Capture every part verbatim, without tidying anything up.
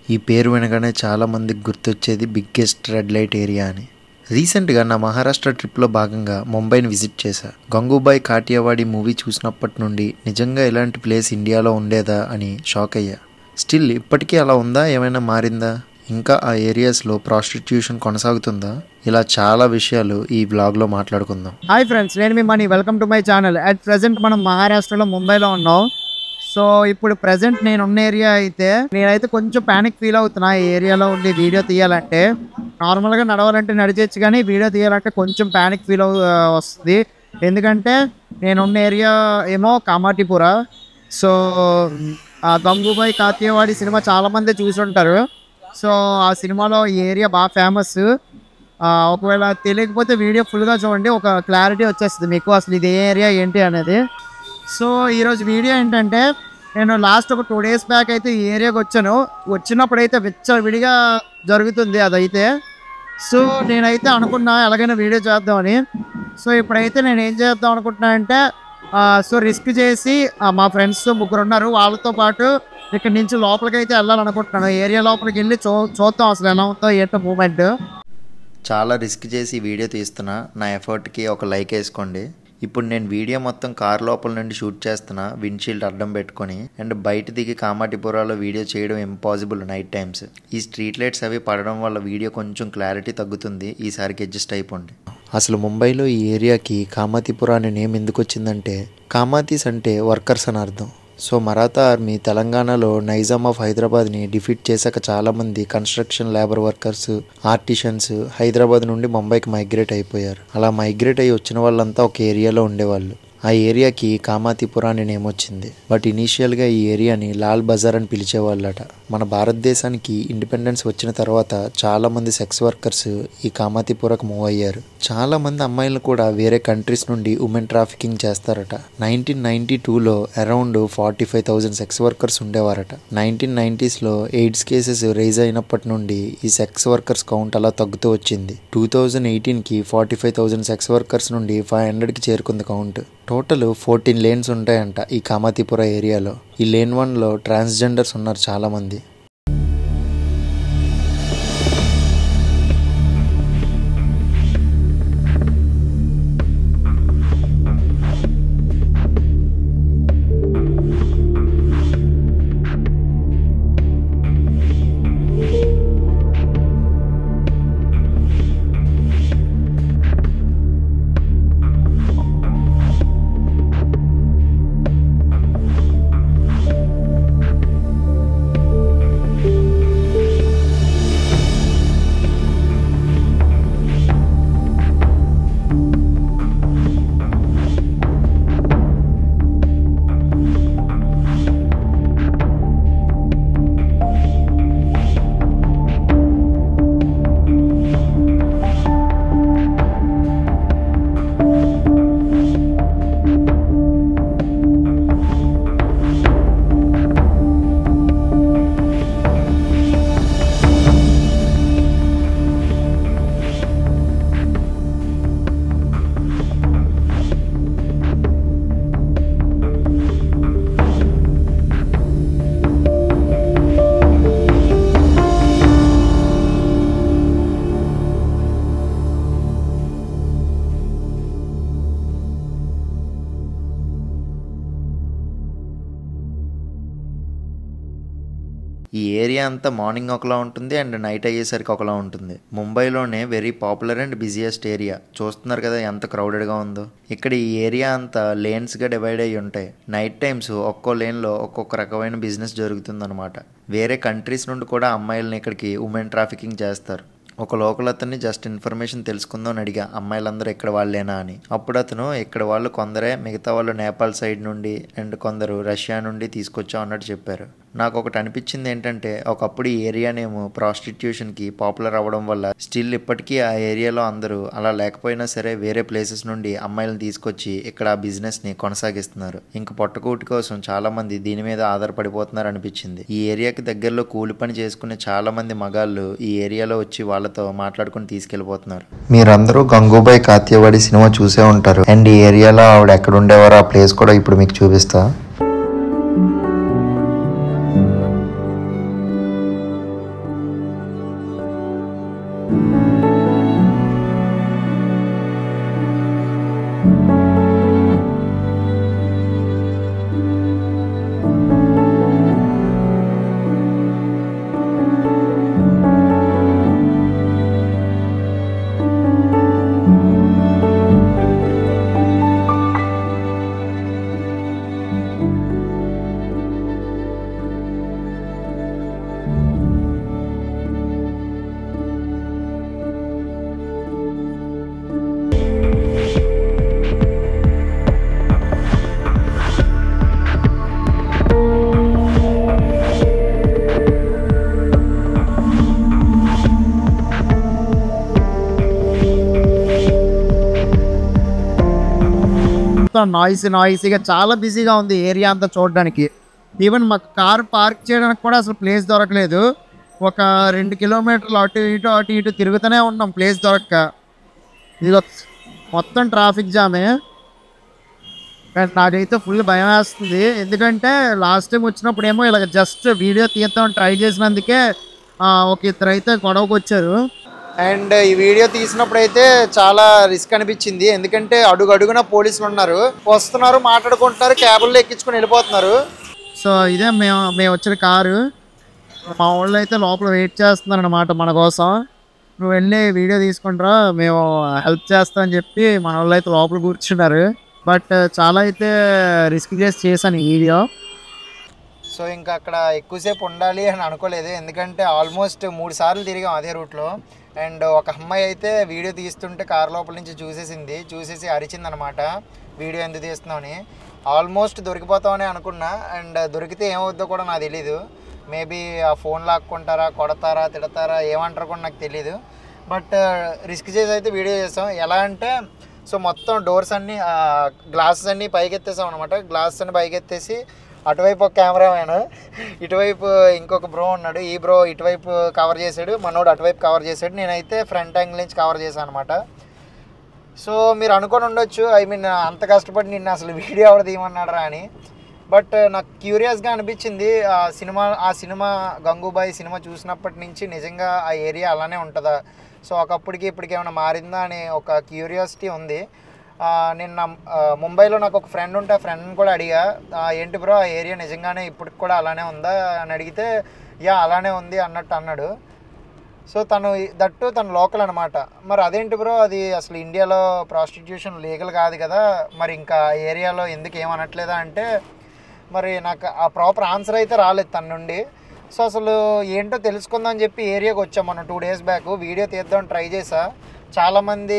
ఈ పేరు వినగానే చాలామందికి గుర్తొచ్చేది బిగ్గెస్ట్ రెడ్ లైట్ ఏరియా అని. రీసెంట్గా నా మహారాష్ట్ర ట్రిప్లో భాగంగా ముంబైని విజిట్ చేశా. గంగూబాయ్ కాటియావాడి మూవీ చూసినప్పటి నుండి నిజంగా ఇలాంటి ప్లేస్ ఇండియాలో ఉండేదా అని షాక్ అయ్యా. స్టిల్ ఇప్పటికీ అలా ఉందా, ఏమైనా మారిందా, ఇంకా ఆ ఏరియాస్లో ప్రాస్టిట్యూషన్ కొనసాగుతుందా, ఇలా చాలా విషయాలు ఈ బ్లాగ్లో మాట్లాడుకుందాం. హాయ్ ఫ్రెండ్స్, నేను మీ Mani. Welcome to my channel. At present మనం మహారాష్ట్రలో ముంబైలో ఉన్నాం. సో ఇప్పుడు ప్రజెంట్ నేను ఉన్న ఏరియా అయితే నేనైతే కొంచెం ప్యానిక్ ఫీల్ అవుతున్నా. ఈ ఏరియాలో ఉండి వీడియో తీయాలంటే నార్మల్గా నడవాలంటే నడిచేచ్చు, కానీ వీడియో తీయాలంటే కొంచెం ప్యానిక్ ఫీల్ అవు వస్తుంది. ఎందుకంటే నేను ఉన్న ఏరియా ఏమో కామాటిపుర. సో గంగూబాయ్ కాతియావాడి సినిమా చాలామంది చూసి ఉంటారు. సో ఆ సినిమాలో ఈ ఏరియా బాగా ఫేమస్. ఒకవేళ తెలియకపోతే వీడియో ఫుల్గా చూడండి, ఒక క్లారిటీ వచ్చేస్తుంది మీకు అసలు ఇది ఏ ఏరియా ఏంటి అనేది. సో ఈరోజు వీడియో ఏంటంటే, నేను లాస్ట్ ఒక టూ డేస్ బ్యాక్ అయితే ఈ ఏరియాకి వచ్చాను. వచ్చినప్పుడు అయితే విచ్చలవిడిగా జరుగుతుంది అదైతే. సో నేనైతే అనుకున్నా ఎలాగైనా వీడియో చేద్దామని. సో ఇప్పుడైతే నేను ఏం చేద్దాం అనుకుంటున్నా అంటే, సో రిస్క్ చేసి మా ఫ్రెండ్స్ ముగ్గురు ఉన్నారు, వాళ్ళతో పాటు ఇక్కడ నుంచి లోపలికి అయితే వెళ్ళాలనుకుంటున్నాను. ఏరియా లోపలికి వెళ్ళి చూ చూద్దాం అసలు ఎలా ఉందో ఏంటో మూమెంట్. చాలా రిస్క్ చేసి వీడియో తీస్తున్నా, నా ఎఫర్ట్కి ఒక లైక్ వేసుకోండి. ఇప్పుడు నేను వీడియో మొత్తం కార్ లోపల నుండి షూట్ చేస్తున్నా, విండ్షీల్డ్ అడ్డం పెట్టుకొని. అండ్ బయట దిగి కామాటిపురాలో వీడియో చేయడం ఇంపాసిబుల్ నైట్ టైమ్స్. ఈ స్ట్రీట్ లైట్స్ అవి పడడం వల్ల వీడియో కొంచెం క్లారిటీ తగ్గుతుంది. ఈసారికి అడ్జస్ట్ అయిపోండి. అసలు ముంబైలో ఈ ఏరియాకి కామాతిపుర అనే నేమ్ ఎందుకు వచ్చిందంటే, కామాతీస్ అంటే వర్కర్స్ అని అర్థం. సో మరాఠా ఆర్మీ తెలంగాణలో నైజాం ఆఫ్ హైదరాబాద్ని డిఫీట్ చేశాక చాలామంది construction labour workers, artisans Hyderabad నుండి ముంబైకి మైగ్రేట్ అయిపోయారు. అలా మైగ్రేట్ అయ్యి వచ్చిన వాళ్ళంతా ఒక ఏరియాలో ఉండేవాళ్ళు. ఆ ఏరియాకి కామాతిపుర అనే నేమ్ వచ్చింది. బట్ ఇనీషియల్గా ఈ ఏరియాని లాల్ బజార్ అని పిలిచేవాళ్ళట. మన భారతదేశానికి ఇండిపెండెన్స్ వచ్చిన తర్వాత చాలామంది సెక్స్ వర్కర్స్ ఈ కామాతిపురకు మూవ్ అయ్యారు. చాలామంది అమ్మాయిలను కూడా వేరే కంట్రీస్ నుండి ఉమెన్ ట్రాఫికింగ్ చేస్తారట. నైన్టీన్ నైన్టీ టూలో around forty five thousand sex workers ఉండేవారట. నైన్టీన్ నైన్టీస్లో ఎయిడ్స్ కేసెస్ రైజ్ అయినప్పటి నుండి ఈ సెక్స్ వర్కర్స్ కౌంట్ అలా తగ్గుతూ వచ్చింది. టూ థౌజండ్ ఎయిటీన్కి forty five thousand sex workers నుండి ఫైవ్ హండ్రెడ్కి చేరుకుంది కౌంట్. టోటల్ ఫోర్టీన్ లేన్స్ ఉంటాయంట ఈ కామాతిపుర ఏరియాలో. ఈ లేన్ వన్లో ట్రాన్స్జెండర్స్ ఉన్నారు చాలామంది. ఈ ఏరియా అంతా మార్నింగ్ ఒకలా ఉంటుంది అండ్ నైట్ అయ్యేసరికి ఒకలా ఉంటుంది. ముంబైలోనే very popular and busiest area. చూస్తున్నారు కదా ఎంత క్రౌడెడ్గా ఉందో. ఇక్కడ ఈ ఏరియా అంతా లేన్స్గా డివైడ్ అయ్యి ఉంటాయి. నైట్ టైమ్స్ ఒక్కో లేన్లో ఒక్కొక్క రకమైన బిజినెస్ జరుగుతుందన్నమాట. వేరే కంట్రీస్ నుండి కూడా అమ్మాయిలని ఇక్కడికి ఉమెన్ ట్రాఫికింగ్ చేస్తారు. ఒక లోకల్ అతన్ని జస్ట్ ఇన్ఫర్మేషన్ తెలుసుకుందాం అని అడిగా, అమ్మాయిలందరూ ఇక్కడ వాళ్ళేనా అని. అప్పుడు అతను ఇక్కడ వాళ్ళు కొందరే, మిగతా వాళ్ళు నేపాల్ సైడ్ నుండి అండ్ కొందరు రష్యా నుండి తీసుకొచ్చాం అన్నట్టు చెప్పారు. నాకు ఒకటి అనిపించింది ఏంటంటే, ఒకప్పుడు ఈ ఏరియా నేమో ప్రాస్టిట్యూషన్కి పాపులర్ అవ్వడం వల్ల స్టిల్ ఇప్పటికీ ఆ ఏరియాలో అందరూ అలా లేకపోయినా సరే వేరే ప్లేసెస్ నుండి అమ్మాయిలను తీసుకొచ్చి ఇక్కడ ఆ బిజినెస్ని కొనసాగిస్తున్నారు. ఇంక పొట్టకూటి కోసం చాలా మంది దీని మీద ఆధారపడిపోతున్నారు అనిపించింది. ఈ ఏరియాకి దగ్గరలో కూలి పని చేసుకునే చాలా మంది మగాళ్ళు ఈ ఏరియాలో వచ్చి వాళ్ళతో మాట్లాడుకుని తీసుకెళ్లిపోతున్నారు. మీరందరూ గంగూబాయ్ కాతియావాడి సినిమా చూసే ఉంటారు. అండ్ ఈ ఏరియాలో ఆవిడ ఎక్కడ ఉండేవారో ఆ ప్లేస్ కూడా ఇప్పుడు మీకు చూపిస్తా. మొత్తం నాయిస్ నాయిసీగా చాలా బిజీగా ఉంది ఏరియా అంతా చూడడానికి. ఈవెన్ మాకు కార్ పార్క్ చేయడానికి కూడా అసలు ప్లేస్ దొరకలేదు. ఒక రెండు కిలోమీటర్లు అటు ఇటు అటు ఇటు తిరుగుతూనే ఉన్నాం ప్లేస్ దొరక్క. ఇది మొత్తం ట్రాఫిక్ జామే. అండ్ నాకైతే ఫుల్ భయం వేస్తుంది, ఎందుకంటే లాస్ట్ టైం వచ్చినప్పుడు ఏమో ఇలా జస్ట్ వీడియో తీద్దాం ట్రై చేసినందుకే ఒక ఇద్దరు అయితే గొడవకు వచ్చారు. అండ్ ఈ వీడియో తీసినప్పుడు అయితే చాలా రిస్క్ అనిపించింది, ఎందుకంటే అడుగు అడుగున పోలీసులు ఉన్నారు, వస్తున్నారు, మాట్లాడుకుంటున్నారు, క్యాబుల్లో ఎక్కించుకొని వెళ్ళిపోతున్నారు. సో ఇదే మేము మేము వచ్చిన కారు. మా వాళ్ళు అయితే లోపల వెయిట్ చేస్తున్నారు అనమాట మన కోసం. నువ్వు వెళ్ళి వీడియో తీసుకుంటారా, మేము హెల్ప్ చేస్తా అని చెప్పి మన వాళ్ళు అయితే లోపల కూర్చున్నారు. బట్ చాలా అయితే రిస్క్ చేసి చేశాను ఈ వీడియో. సో ఇంకా అక్కడ ఎక్కువసేపు ఉండాలి అని అనుకోలేదు, ఎందుకంటే ఆల్మోస్ట్ మూడు సార్లు తిరిగాం అదే రూట్లో. అండ్ ఒక అమ్మాయి అయితే వీడియో తీస్తుంటే కార్ లోపల నుంచి చూసేసింది, చూసేసి అరిచింది అనమాట, వీడియో ఎందుకు తీస్తున్నామని. ఆల్మోస్ట్ దొరికిపోతామని అనుకున్నా, అండ్ దొరికితే ఏమవుద్దో కూడా నాకు తెలీదు. మేబీ ఆ ఫోన్ లాక్కుంటారా, కొడతారా, తిడతారా, ఏమంటారో కూడా నాకు తెలీదు. బట్ రిస్క్ చేసి అయితే వీడియో చేసాం. ఎలా అంటే సో మొత్తం డోర్స్ అన్నీ గ్లాసెస్ అన్నీ పైకెత్తేసాం అనమాట. గ్లాసెస్ అన్నీ పైకెత్తేసి అటువైపు ఒక కెమెరామ్యాన్, ఇటువైపు ఇంకొక బ్రో ఉన్నాడు, ఈ బ్రో ఇటువైపు కవర్ చేశాడు, మనోడు అటువైపు కవర్ చేశాడు, నేనైతే ఫ్రంట్ యాంగిల్ నుంచి కవర్ చేశాను అనమాట. సో మీరు అనుకొని ఉండొచ్చు, ఐ మీన్ అంత కష్టపడి నిన్ను అసలు వీడియో ఎవరు తీయమన్నాడరా అని. బట్ నాకు క్యూరియస్గా అనిపించింది ఆ సినిమా ఆ సినిమా గంగూబాయి సినిమా చూసినప్పటి నుంచి నిజంగా ఆ ఏరియా అలానే ఉంటుందా, సో ఒకప్పటికి ఇప్పటికి ఏమైనా మారిందా అనే ఒక క్యూరియాసిటీ ఉంది. నిన్న ముంబైలో నాకు ఒక ఫ్రెండ్ ఉంటే ఆ ఫ్రెండ్ని కూడా అడిగా, ఏంటి బ్రో ఆ ఏరియా నిజంగానే ఇప్పటికి కూడా అలానే ఉందా అని అడిగితే, యా అలానే ఉంది అన్నట్టు అన్నాడు. సో తను దట్టు తను లోకల్ అనమాట. మరి అదేంటి బ్రో, అది అసలు ఇండియాలో ప్రాస్టిట్యూషన్ లీగల్ కాదు కదా, మరి ఇంకా ఏరియాలో ఎందుకు ఏమనట్లేదా అంటే, మరి నాకు ఆ ప్రాపర్ ఆన్సర్ అయితే రాలేదు తన నుండి. సో అసలు ఏంటో తెలుసుకుందాం అని చెప్పి ఏరియాకి వచ్చాం మనం టూ డేస్ బ్యాక్. వీడియో తీద్దాం ట్రై చేసా. చాలామంది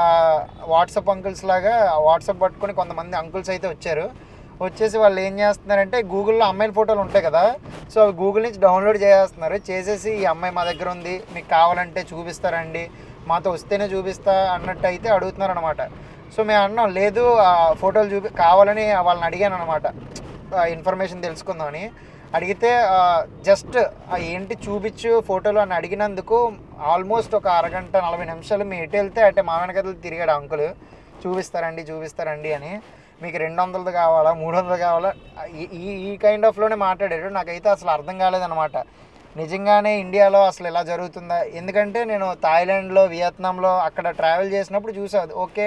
వాట్సాప్ అంకుల్స్ లాగా వాట్సాప్ పట్టుకొని కొంతమంది అంకుల్స్ అయితే వచ్చారు. వచ్చేసి వాళ్ళు ఏం చేస్తున్నారంటే గూగుల్లో అమ్మాయిల ఫోటోలు ఉంటాయి కదా, సో అవి గూగుల్ నుంచి డౌన్లోడ్ చేసేస్తున్నారు. చేసేసి ఈ అమ్మాయి మా దగ్గర ఉంది, మీకు కావాలంటే చూపిస్తారండి, మాతో వస్తేనే చూపిస్తా అన్నట్టు అయితే అడుగుతున్నారు అనమాట. సో మేము అన్నాం లేదు, ఆ ఫోటోలు చూపి కావాలని వాళ్ళని అడిగాను అనమాట, ఇన్ఫర్మేషన్ తెలుసుకుందామని. అడిగితే జస్ట్ ఏంటి చూపించు ఫోటోలు అని అడిగినందుకు ఆల్మోస్ట్ ఒక అరగంట నలభై నిమిషాలు మేము ఎటు వెళ్తే అంటే మా వెనకలు తిరిగాడు అంకుల్, చూపిస్తారండి చూపిస్తారండి అని. మీకు రెండు వందలది కావాలా, మూడు వందలు కావాలా, ఈ ఈ కైండ్ ఆఫ్లోనే మాట్లాడాడు. నాకైతే అసలు అర్థం కాలేదన్నమాట, నిజంగానే ఇండియాలో అసలు ఎలా జరుగుతుందా. ఎందుకంటే నేను థాయిలాండ్లో, వియత్నాంలో అక్కడ ట్రావెల్ చేసినప్పుడు చూసాను, ఓకే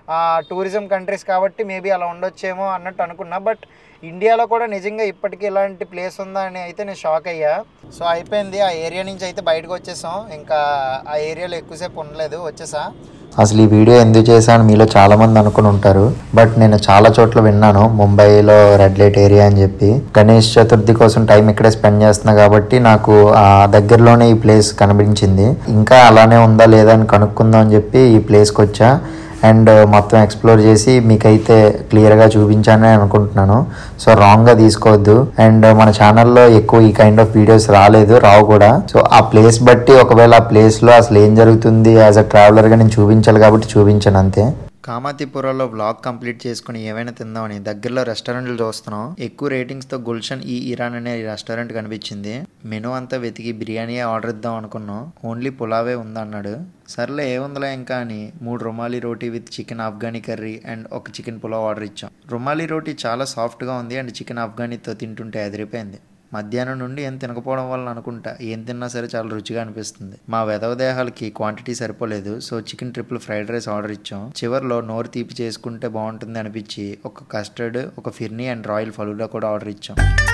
టూరిజం కంట్రీస్ కాబట్టి మేబీ అలా ఉండొచ్చేమో అన్నట్టు అనుకున్నా. బట్ ఇండియాలో కూడా నిజంగా ఇప్పటికీ ఇలాంటి ప్లేస్ ఉందా అని అయితే నేను షాక్ అయ్యా. సో అయిపోయింది, ఆ ఏరియా నుంచి అయితే బయటకు వచ్చేసాం, ఇంకా ఆ ఏరియాలో ఎక్కువసేపు ఉండలేదు, వచ్చేసా. అసలు ఈ వీడియో ఎందుకు చేశాను మీలో చాలామంది అనుకుని ఉంటారు, బట్ నేను చాలా చోట్ల విన్నాను ముంబైలో రెడ్ లైట్ ఏరియా అని చెప్పి. గణేష్ చతుర్థి కోసం టైం ఇక్కడే స్పెండ్ చేస్తున్నా కాబట్టి నాకు ఆ దగ్గరలోనే ఈ ప్లేస్ కనిపించింది. ఇంకా అలానే ఉందా లేదా అని కనుక్కుందాం అని చెప్పి ఈ ప్లేస్కి వచ్చా. అండ్ మొత్తం ఎక్స్ప్లోర్ చేసి మీకైతే క్లియర్గా చూపించానని అనుకుంటున్నాను. సో రాంగ్గా తీసుకోవద్దు. అండ్ మన ఛానల్లో ఎక్కువ ఈ కైండ్ ఆఫ్ వీడియోస్ రాలేదు, రావు కూడా. సో ఆ ప్లేస్ బట్టి ఒకవేళ ఆ ప్లేస్లో అసలు ఏం జరుగుతుంది యాజ్ అ ట్రావెలర్గా నేను చూపించాలి కాబట్టి చూపించాను అంతే. కామాతిపురంలో వ్లాగ్ కంప్లీట్ చేసుకుని ఏమైనా తిందామని దగ్గరలో రెస్టారెంట్లు చూస్తున్నాం. ఎక్కువ రేటింగ్స్తో గుల్షన్ ఈ ఇరాన్ అనే రెస్టారెంట్ కనిపించింది. మెనూ అంతా వెతికి బిర్యానీ ఆర్డర్ ఇద్దాం అనుకున్నాం, ఓన్లీ పులావే ఉందన్నాడు. సర్లే ఏముందిలే ఇంకా అని మూడు rumali roti with chicken Afghani curry and ఒక చికెన్ పులావ్ ఆర్డర్ ఇచ్చాం. రుమాలి రోటీ చాలా సాఫ్ట్గా ఉంది అండ్ చికెన్ ఆఫ్ఘనీతో తింటుంటే అదిరిపోయింది. మధ్యాహ్నం నుండి ఏం తినకపోవడం వల్ల అనుకుంటా ఏం తిన్నా సరే చాలా రుచిగా అనిపిస్తుంది. మా వెధవ దేహాలకి క్వాంటిటీ సరిపోలేదు, so chicken triple fried rice order ఇచ్చాం. చివరిలో నోరు తీపి చేసుకుంటే బాగుంటుంది అనిపించి ఒక కస్టర్డ్, ఒక ఫిర్నీ అండ్ రాయల్ ఫలూడా కూడా ఆర్డర్ ఇచ్చాం.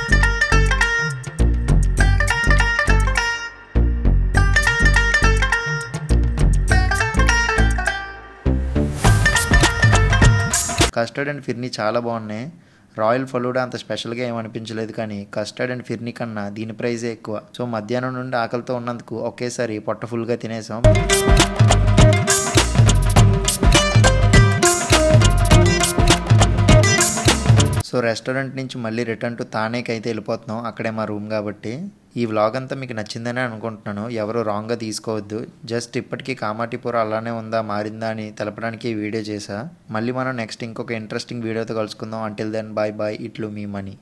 కస్టర్డ్ అండ్ ఫిర్నీ చాలా బాగున్నాయి. రాయల్ ఫలూడా అంత స్పెషల్గా ఏమనిపించలేదు, కానీ కస్టర్డ్ అండ్ ఫిర్నీ కన్నా దీని ప్రైజే ఎక్కువ. సో మధ్యాహ్నం నుండి ఆకలితో ఉన్నందుకు ఒకేసారి పొట్ట ఫుల్గా తినేసాం. సో రెస్టారెంట్ నుంచి మళ్ళీ రిటర్న్ టు తానేకి అయితే వెళ్ళిపోతున్నాం, అక్కడే మా రూమ్ కాబట్టి. ఈ వ్లాగ్ అంతా మీకు నచ్చిందని అనుకుంటున్నాను. ఎవరు రాంగ్గా తీసుకోవద్దు. జస్ట్ ఇప్పటికీ కామాటిపురం అలానే ఉందా మారిందా అని తెలపడానికి ఈ వీడియో చేశా. మళ్ళీ మనం నెక్స్ట్ ఇంకొక ఇంట్రెస్టింగ్ వీడియోతో కలుసుకుందాం. Until then bye bye. ఇట్లు మీ మనీ.